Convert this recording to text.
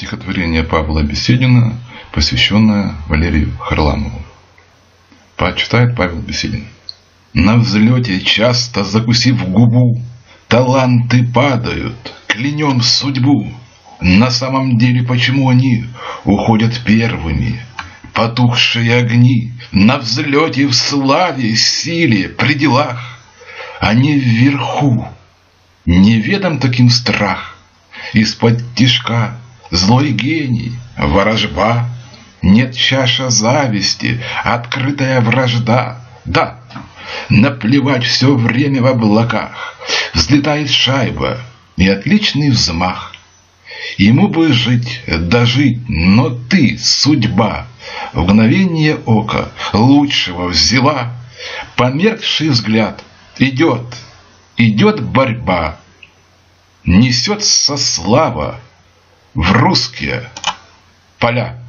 Стихотворение Павла Беседина, посвященное Валерию Харламову. Почитает Павел Беседин. На взлете, часто закусив губу, таланты падают, клянем судьбу. На самом деле, почему они уходят первыми? Потухшие огни на взлете, в славе, силе, при делах. Они вверху, неведом таким страх. Из-под тишка злой гений, ворожба. Нет чаша зависти, открытая вражда. Да, наплевать все время в облаках. Взлетает шайба и отличный взмах. Ему бы жить, дожить, но ты, судьба, в мгновение ока лучшего взяла. Померкший взгляд, идет борьба. Несется слава в русские поля.